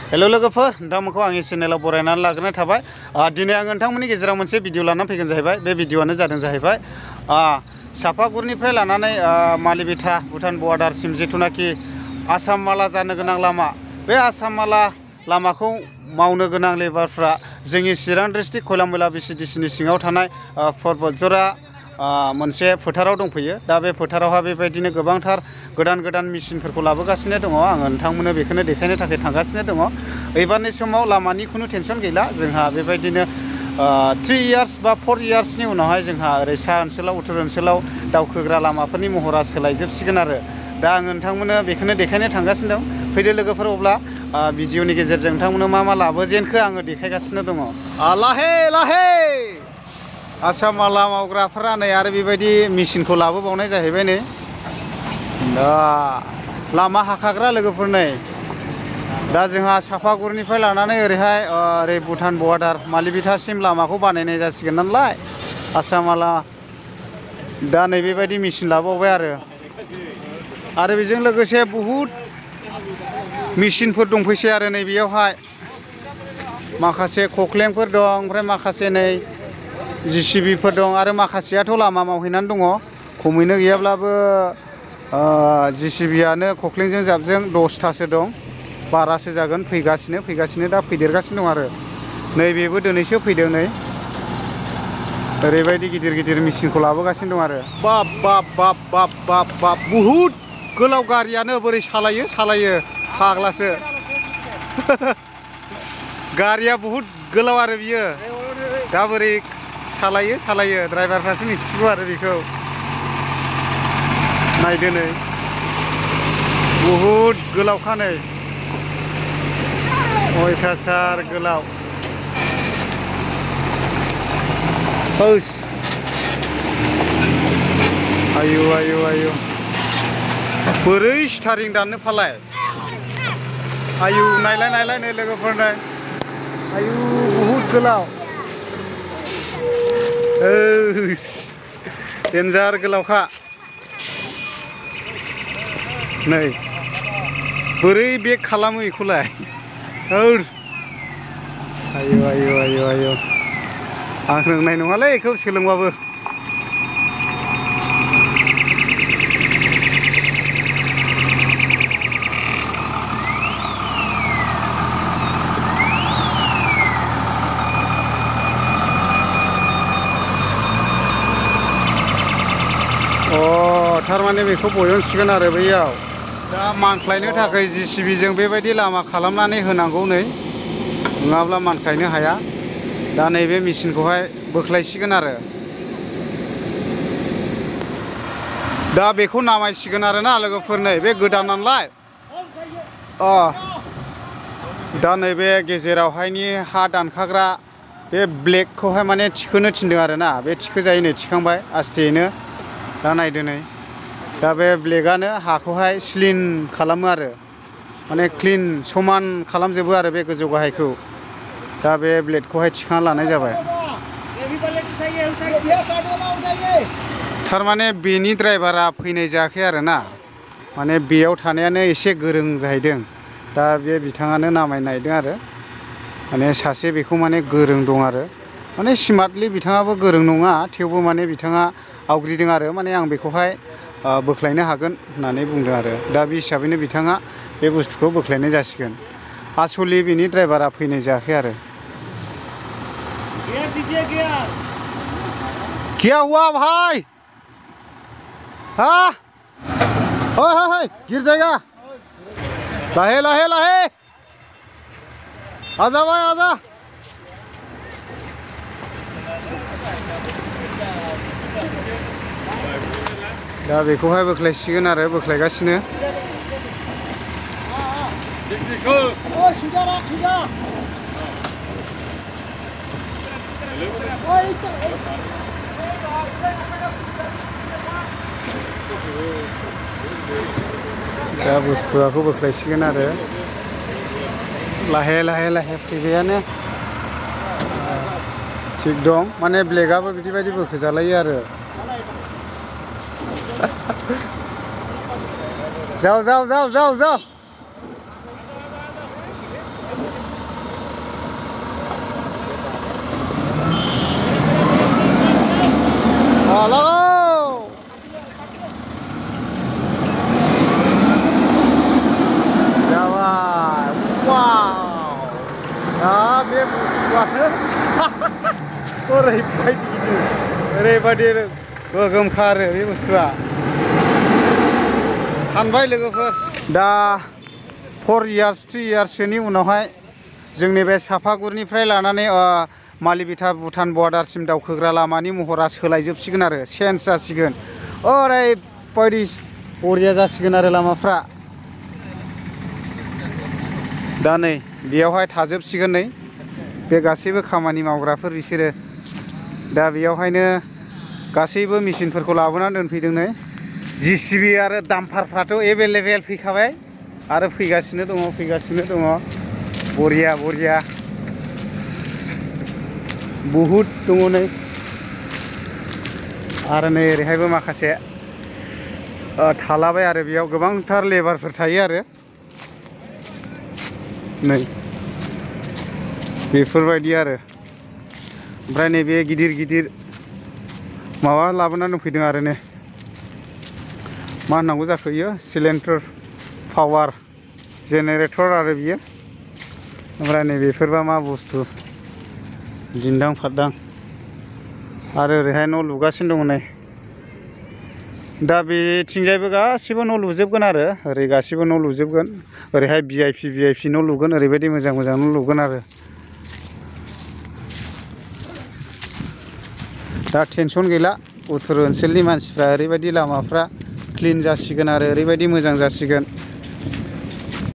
Hello लोगोफोर नोंथांमोनखौ आंनि चेनेलाव बरायनानै लाग्रोनाय थाबाय। दिनै आं नोंथांमोननि गेजेराव मोनसे भिडिअ लानानै फैगोन जाहैबाय। बे भिडिअआनो जादों जाहैबाय सापागुरिनिफ्राय लानानै मालिबिथा भुटान बर्डारसिम जिथुनाखि आसाम माला जानो गोनां लामा, बे आसाम माला लामाखौ मावनो गोनां लेबारफ्रा जोंनि चिरां डिस्ट्रिक्ट खयलामयला VCDCनि सिङाव थानाय पर्बतजरा मोनसे फोथाराव दंफैयो। दा बे फोथारावहा बेबायदिनो गोबांथार गोदान गोदान मेसिनफोरखौ लाबोगासिनो दङ। आङो नोंथांमोननो बेखौनो देखायनो थाखाय थांगासिनो दङ। एबारनि समाव लामानि खुनु टेनसन गैला। जोंहा बेबायदिनो 3 इयार्स बा 4 इयार्सनि उनावहाय जोंहा ओरै सा ओनसोलाव उत्तर ओनसोलाव दावखोग्रा लामाफोरनि महरा सोलायजोबसिगोन आरो। दा आङो नोंथांमोननो बेखौनो देखायनो थांगासिनो दं। फैदो लोगोफोर, अब्ला भिडिअनि गेजेरजों नोंथांमोननो मा लाबोजेनखो आङो देखायगासिनो दङ। लाहे लाहे आसाम माला मावग्राफोरा नै आरो बेबायदि मेसिनखौ लाबोबावनाय जाहैबाय। नै दा लामा हाखाग्रा लोगोफोर, नै दा जोंहा सापागुरिनिफ्राय लानानै ओरैहाय ओरै भुटान बर्डार मालिबिथासिम लामाखौ बानायनाय जासिगोन नालाय आसाम माला। दा नै बेबायदि मेसिन लाबावबाय आरो बेजों लोगोसे बहुद मेसिनफोर दंफैसै आरो नै बेयावहाय माखासे खख्लेंफोर दं, ओमफ्राय माखासे नै JCBफोर दं आरो माखासेयाथ' लामा मावहैनानै दङ। खमैनो गैयाब्लाबो JCBआनो खख्लेंजों जाबजों 10थासो दं, बारासो जागोन। फैगासिनो दा फैदेरगासिनो दं आरो नै बेबो दिनैसो फैदों। नै ओरैबायदि गिदिर गिदिर मेसिनखौ लाबोगासिनो दं आरो बाब बाब बाब बाब बाब बाब बहुद गोलाव गारियानो बोरै सालायो फाग्लासो। गारिया बहुद गोलाव आरो बियो, दा बोरै सालायो ड्राइभारफ्रासो मिथिसिगौ आरो बेखौ। नायदो नै बहुद गोलावखा, नै अयथासार गोलाव। आयु बोरै स्टारिं दाननो फालाय। आयु नायलाय नै लोगोफोर, नै आयु बहुद गोलाव, देन्जार गोलावखा। नै बोरै बेक खालामो बेखौलाय। आयु आं रोंनाय नङालै बेखौ सोलोंबाबो। थारमाने बेखौ बयनसिगोन आरो बैयाव। दा मानख्लायनो थाखाय JCBजों बेबायदि लामा खालामनानै होनांगौ, नै नङाब्ला मानख्लायनो हाया। दा नैबे मेसिनखौहाय बोख्लायसिगोन आरो दा बेखौ नामायसिगोन आरोना लोगोफोर। नै बे गोदान नालाय दा नैबे गेजेरावहायनि हा दानखाग्रा बे ब्लेकखौहाय माने थिखोनो थिनदों आरोना। बे थिखोजायो, नै थिखांबाय आस्तेयैनो। दा नायदो नै, दा बे ब्लेकआनो हाखौहाय स्लिन खालामो आरो माने क्लिन समान खालामजोबो आरो बे गोजौ गाहायखौ। दा बे ब्लेडखौहाय थिखांना लानाय जाबाय। थारमाने बेनि ड्राइभारा फैनाय जायाखै आरोना, माने बेयाव थानायानो एसे गोरों जाहैदों। दा बे बिथाङानो नामायनायदों आरो माने सासे बेखौ माने गोरों दं आरो माने स्मार्टलि बिथाङाबो गोरों नङा, थेवबो माने बिथाङा आवग्रिदों आरो माने आं बेखौहाय बोख्लायनो हागोन होननानै बुंदों आरो। दा बे हिसाबैनो बिथाङा बे बुस्थुखौ बोख्लायनाय जासिगोन। आसलि बिनि ड्राइभारा फैनाय जायाखै आरो। क्या हुआ भाई? हाँ गिर जाएगा। लाहे आजा भाई आजा। दा बेखौहाय बोख्लायसिगोन आरो बोख्लायगासिनो। दा बुस्थुआखौ बोख्लायसिगोन आरो लाहे फैबायानो। थिग दं, माने ब्लेकआबो बिदि बोखोजालायो आरो। जाओ Halo. Jawa. Wow. Nah, bे बुस्थुआनो ओरैबायदि गोगोमखा आरो बे बुस्थुआ फानबाय लोगोफोर दा 4 years 3 yearsसोनि उनावहाय जोंनि बे सापागुरिनिफ्राय लानानै मालिबिथा भुटान बर्डारसिम दावखोग्रा लामानि महरा सोलायजोबसिगोन आरो चेन्ज जासिगोन ओरैबायदि बरिया जासिगोन आरो लामाफ्रा दा नै बेयावहाय थाजोबसिगोन नै बे गासैबो खामानि मावग्राफोर बिसोरो दा बेयावहायनो गासैबो मेशिनफोरखौ लाबोनानै दोनफैदों नै जिसिबि आरो डाम्पारफ्राथ' एभेलेबेल फैखाबाय आरो फैगासिनो दङ बरिया बरिया बहुद दङ नै आरो नै ओरैहायबो माखासे थालाबाय आरो बेयाव गोबांथार लेबारफोर थायो आरो नै बेफोरबायदि आरो ओमफ्राय नैबे गिदिर गिदिर माबा लाबोनानै दोनफैदों आरो ने मा होननांगौ जाखो इयो सिलिन्डार पावार जेनेरेटर आरो बियो ओमफ्राय नै बेफोरबा मा बुस्थु दिन्दां फारदां आरो ओरैहाय न' लुगासिनो दङ नै दा बेथिंजायबो गासिबो न' लुजोबगोन आरो ओरै गासिबो न' लुजोबगोन ओरैहाय भिआइपि न' लुगोन ओरैबायदि मोजां न' लुगोन आरो दा टेनसन गैला उत्तर ओनसोलनि मानसिफ्रा ओरैबायदि लामाफ्रा क्लिन जासिगोन आरो ओरैबायदि मोजां जासिगोन